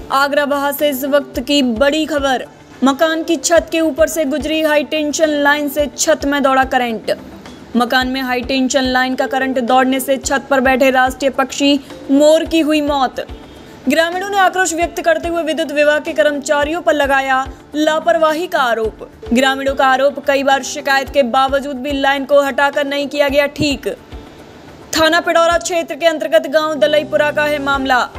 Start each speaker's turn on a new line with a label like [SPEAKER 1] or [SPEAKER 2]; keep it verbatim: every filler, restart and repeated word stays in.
[SPEAKER 1] आगरा से इस वक्त की बड़ी खबर। मकान की छत के ऊपर से गुजरी हाई टेंशन लाइन से छत में दौड़ा करंट। मकान में हाई टेंशन लाइन का करंट दौड़ने से छत पर बैठे राष्ट्रीय पक्षी मोर की हुई मौत। ग्रामीणों ने आक्रोश व्यक्त करते हुए विद्युत विभाग के कर्मचारियों पर लगाया लापरवाही का आरोप। ग्रामीणों का आरोप, कई बार शिकायत के बावजूद भी लाइन को हटाकर नहीं किया गया ठीक। थाना पिडौरा क्षेत्र के अंतर्गत गांव दलईपुरा का है मामला।